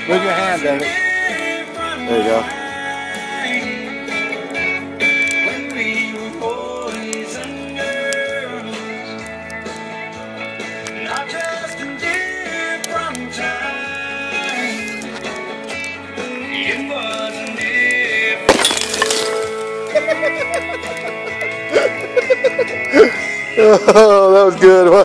Move your hand, David. There you go. Oh, that was good.